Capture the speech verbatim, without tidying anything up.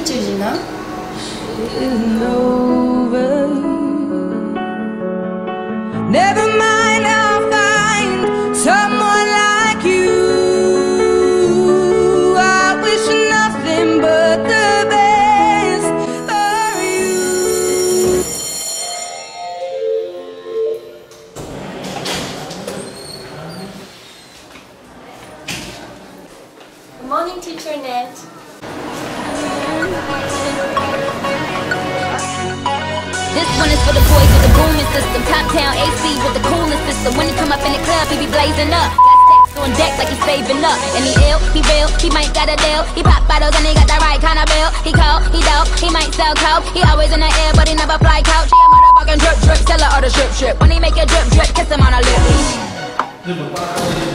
Georgina. Never mind, I'll find someone like you. I wish nothing but the best for you. Good morning, Teacher Ned. This one is for the boys with the booming system. Top town A C with the coolest system. When he come up in the club, he be blazing up. Got stacks on deck like he's saving up. And he ill, he real, he might got a deal. He pop bottles and he got the right kind of bill. He cold, he dope, he might sell coke. He always in the air, but he never fly couch. He a motherfucking drip drip, seller or the strip strip. When he make a drip drip, kiss him on a lip.